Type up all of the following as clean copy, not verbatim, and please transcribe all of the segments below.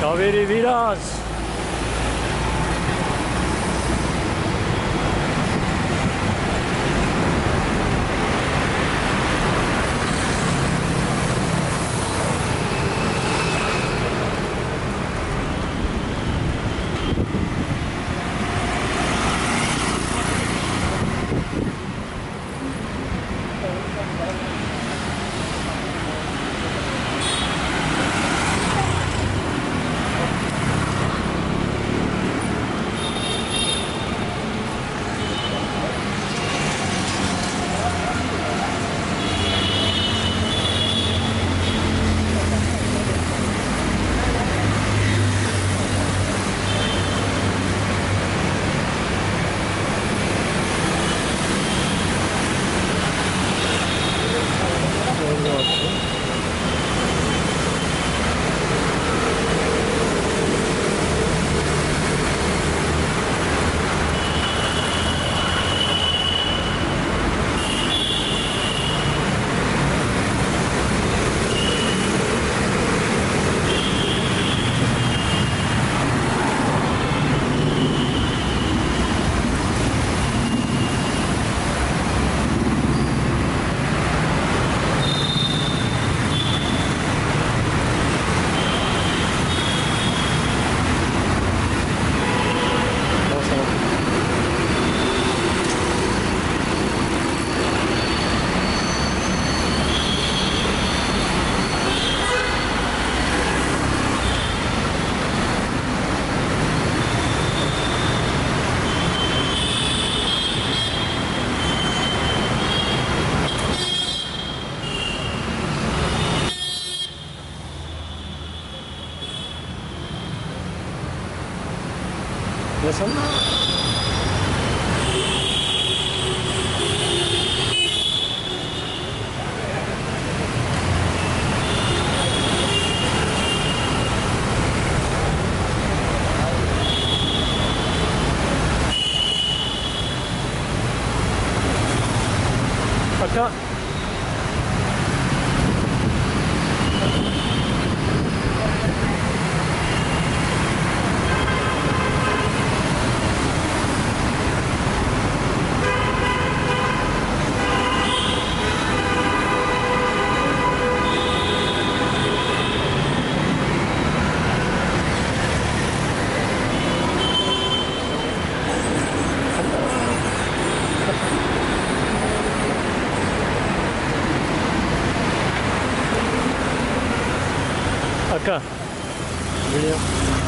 Kaveri Viras. Listen. Akka. Akka. Video.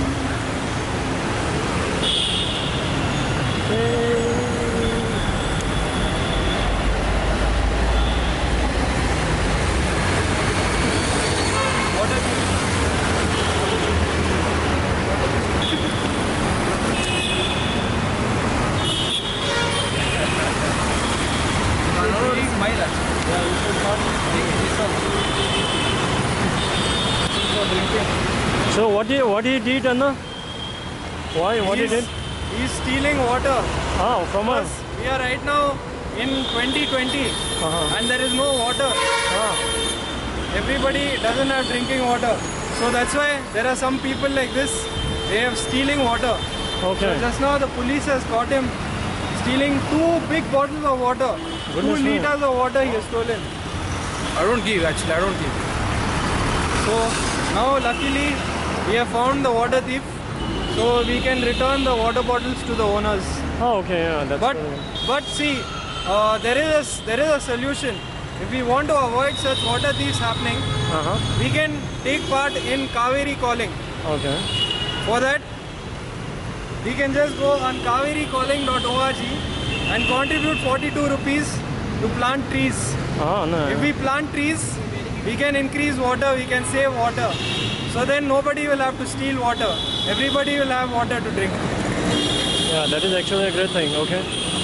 So what he did, Anna? Why? What he did? He's stealing water. Oh, from us. We are right now in 2020 and there is no water. Everybody doesn't have drinking water. So that's why there are some people like this. They have stealing water. Okay. So just now the police has caught him stealing 2 big bottles of water. Goodness 2 me. liters of water he has stolen. I don't give actually, I don't give. So now luckily we have found the water thief. So we can return the water bottles to the owners. Oh, okay, yeah, that's But see, there is a solution. If we want to avoid such water thieves happening, we can take part in Kaveri calling. Okay. For that, we can just go on kavericalling.org and contribute 42 rupees to plant trees. Oh, no. If we plant trees, we can increase water, we can save water. So then nobody will have to steal water. Everybody will have water to drink. Yeah, that is actually a great thing, okay.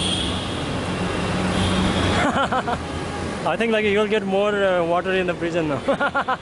I think like you'll get more water in the prison now.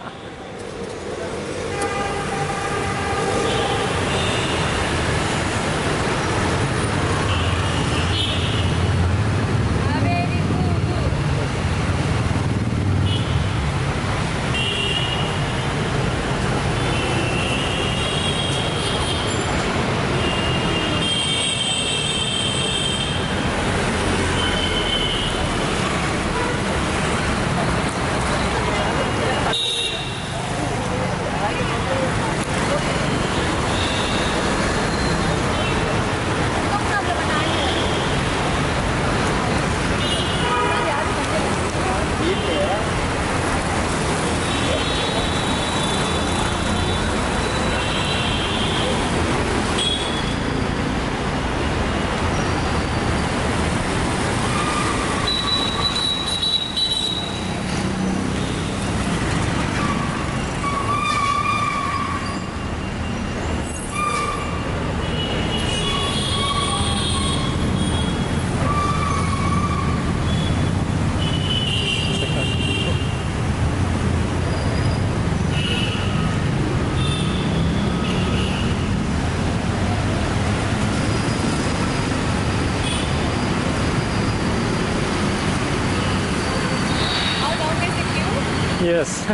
Yes.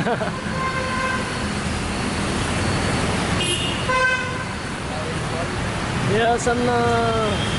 Yes, Anna.